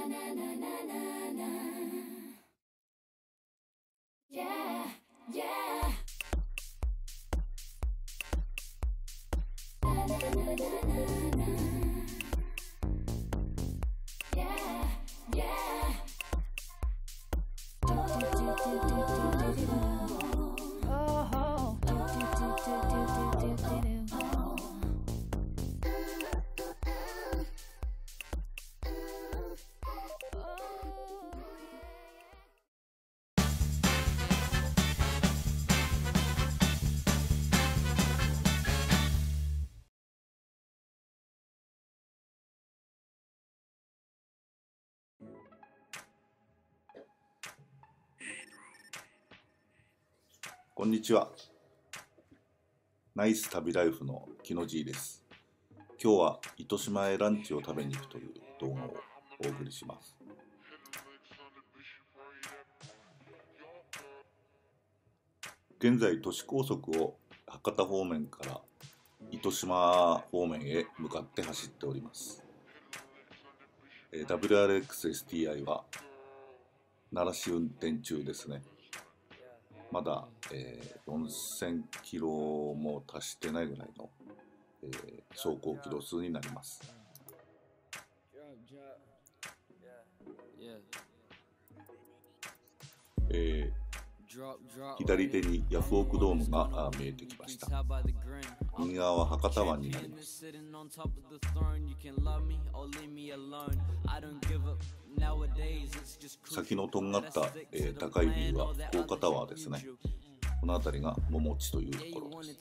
こんにちは。ナイス旅ライフのキノジーです。今日は糸島へランチを食べに行くという動画をお送りします。現在都市高速を博多方面から糸島方面へ向かって走っております。WRX-STI は鳴らし運転中ですね。まだ、4000キロも達してないぐらいの、走行キロ数になります。左手にヤフオクドームが見えてきました。右側は博多湾になります。先のとんがった、高いビルは高架タワーですね。この辺りが桃地というところです。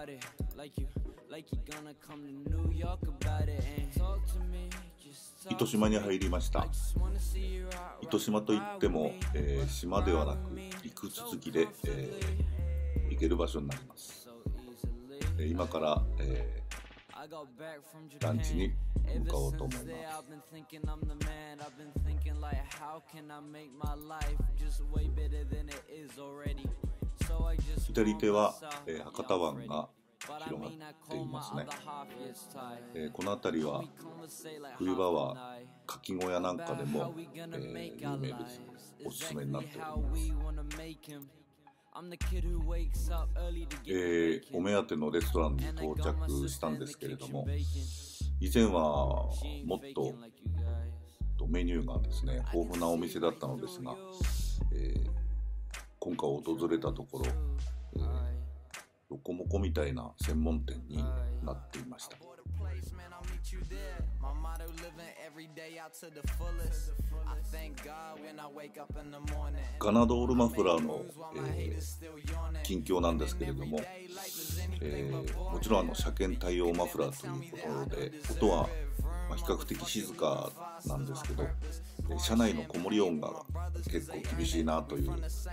糸島に入りました。糸島といっても、島ではなく陸続きで、行ける場所になります。今から、ランチに向かおうと思います。左手は、博多湾が広がっていますね。この辺りは冬場はかき小屋なんかでも、有名です。おすすめになっております。お目当てのレストランに到着したんですけれども、以前はもっとメニューがですね豊富なお店だったのですが、今回訪れたところ、ロコモコみたいな専門店になっていました。ガナドールマフラーの、近況なんですけれども、もちろん車検対応マフラーということで音は比較的静かなんですけど、車内の子守音が結構厳しいなという、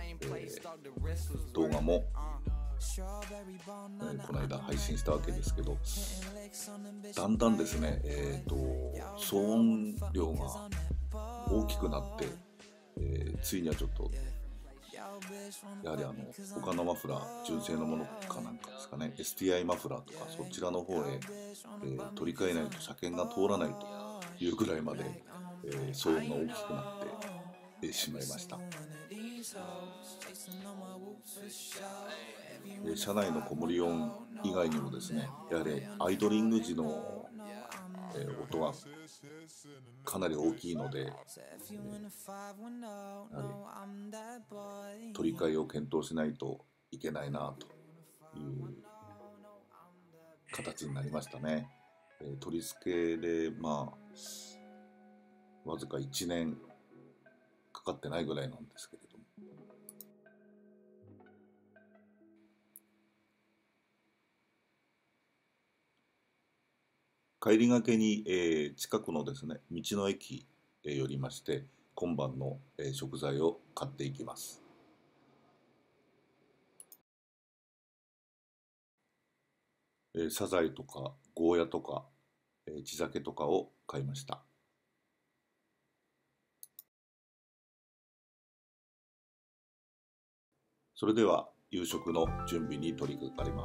動画も、この間配信したわけですけど、だんだんですね、騒音量が大きくなって、ついにはちょっとやはり他のマフラー、純正のものかなんかですかね、STI マフラーとかそちらの方へ、取り替えないと車検が通らないというぐらいまで、騒音が大きくなってしまいました。車内の子守音以外にもですね、やはりアイドリング時の、音がかなり大きいので、やはり取り替えを検討しないといけないなという形になりましたね。取り付けでわずか1年かかってないぐらいなんですけれども、帰りがけに、近くのですね道の駅へ寄りまして、今晩の、食材を買っていきます。サザエとかゴーヤとか、地酒とかを買いました。それでは夕食の準備に取り掛かります。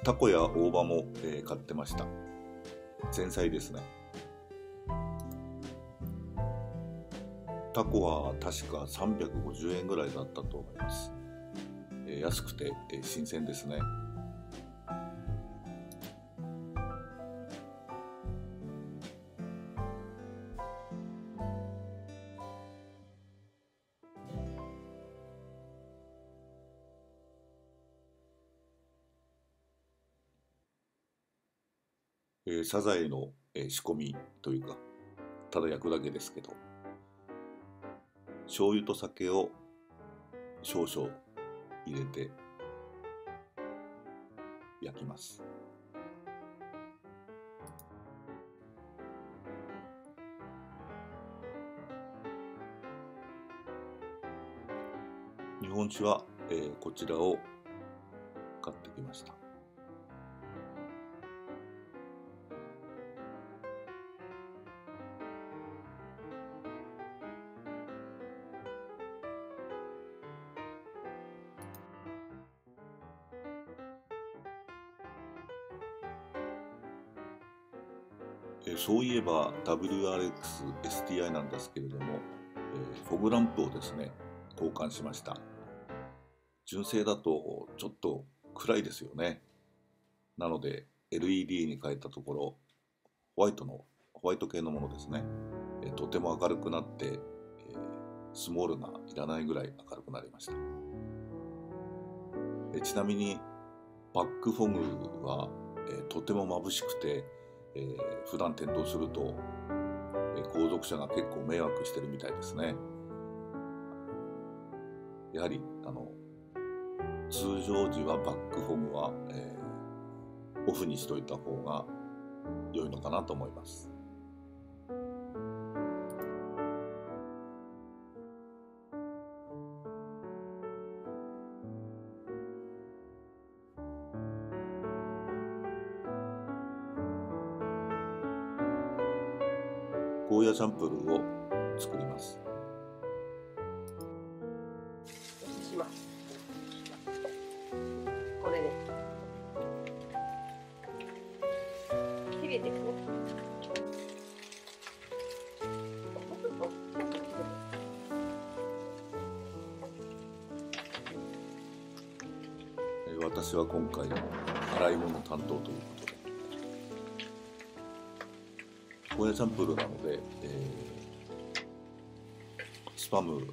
タコや大葉も、買ってました。前菜ですね。タコは確か350円ぐらいだったと思います。安くて、新鮮ですね。サザエの、仕込みというか、ただ焼くだけですけど、醤油と酒を少々入れて焼きます。日本酒は、こちらを買ってきました。そういえば WRX-STI なんですけれども、フォグランプをですね、交換しました。純正だとちょっと暗いですよね。なので LED に変えたところ、ホワイト系のものですね。とても明るくなって、スモールがいらないぐらい明るくなりました。ちなみにバックフォグは、とても眩しくて、普段点灯すると、後続車が結構迷惑してるみたいですね。やはり通常時はバックフォグは、オフにしといた方が良いのかなと思います。ゴーヤチャンプルーを作ります。 これで切れてくる。 私は今回洗い物担当ということで、ゴーヤチャンプルーなので、スパム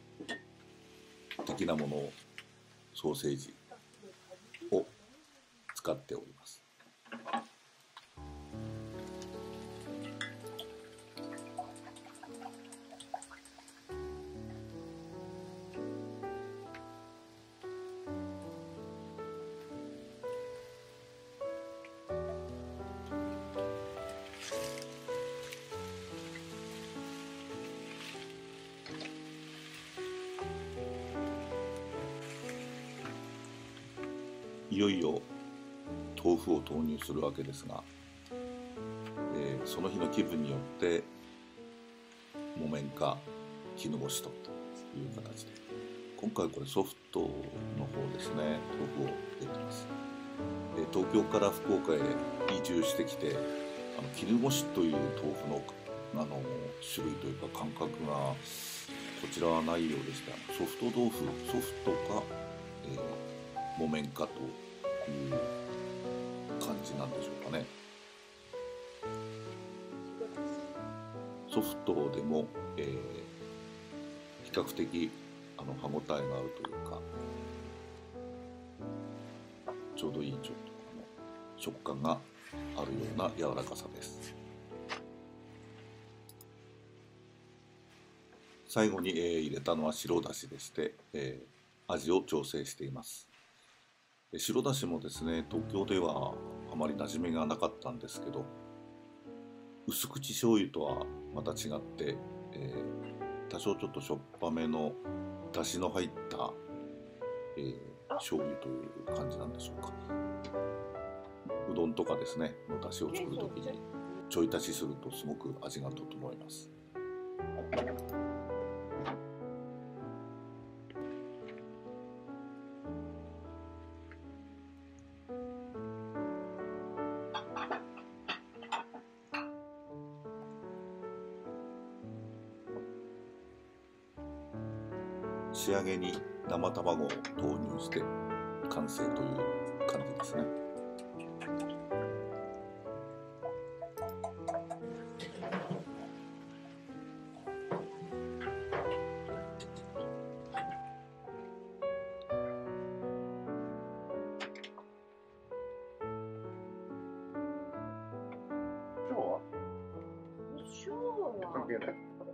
的なものをソーセージを使っております。いよいよ豆腐を投入するわけですが、その日の気分によって木綿か絹ごしという形で、今回これソフトの方ですね、豆腐を入れてます。東京から福岡へ移住してきて、絹ごしという豆腐の種類というか感覚がこちらはないようでした。ソフト豆腐、ソフトか、木綿かという感じなんでしょうかね。ソフトでも、比較的歯ごたえがあるというか、ちょうどいいちょっと食感があるような柔らかさです。最後に、入れたのは白だしでして、味を調整しています。白だしもですね、東京ではあまり馴染みがなかったんですけど、薄口醤油とはまた違って、多少ちょっとしょっぱめのだしの入った、醤油という感じなんでしょうか。うどんとかですねのだしを作るときにちょい足しするとすごく味が整います。 仕上げに生卵を投入して完成という感じですね。 塩は関係ない。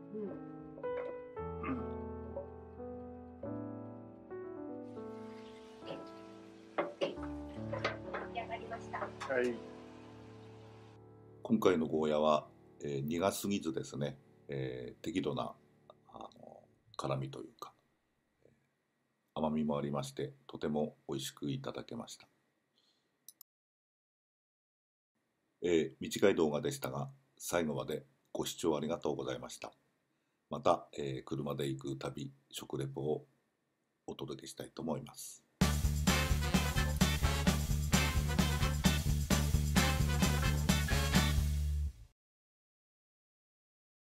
出来上がりました。 はい。 今回のゴーヤは、苦すぎずですね、適度な辛みというか甘みもありまして、とても美味しくいただけました。短い動画でしたが、最後までご視聴ありがとうございました。また、車で行く旅、食レポをお届けしたいと思います。